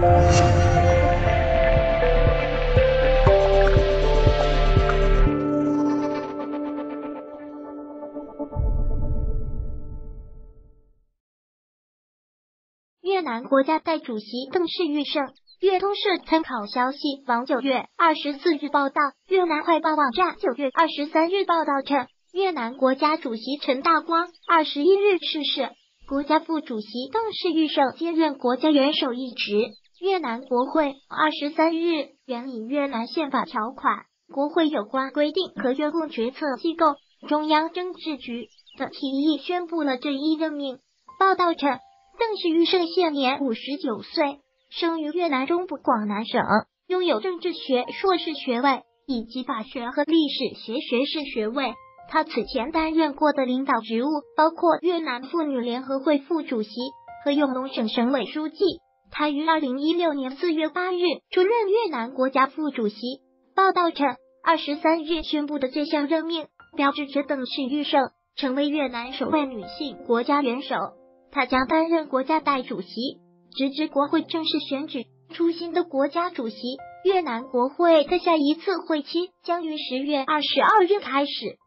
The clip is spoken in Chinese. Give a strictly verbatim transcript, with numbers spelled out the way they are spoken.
越南国家代主席邓氏遇胜。越通社参考消息网九月二十四日报道，越南快报网站九月二十三日报道称，越南国家主席陈大光二十一日逝世，国家副主席邓氏遇胜接任国家元首一职。越南国会二十三日援引越南宪法条款，国会有关规定和越共决策机构中央政治局的提议宣布了这一任命。报道称，邓氏遇胜现年五十九岁，生于越南中部广南省，拥有政治学硕士学位以及法学和历史学学士学位。他此前担任过的领导职务包括越南妇女联合会副主席和永隆省省委书记。他于二零一六年四月八日出任越南国家副主席。报道称，二十三日宣布的这项任命标志着邓氏遇胜成为越南首位女性国家元首。她将担任国家代主席，直至国会正式选举出新的国家主席。越南国会的下一次会期将于十月二十二日开始。